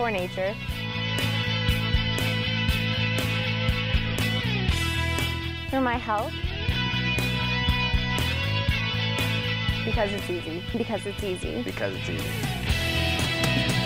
for nature. For my health. Because it's easy. Because it's easy. Because it's easy.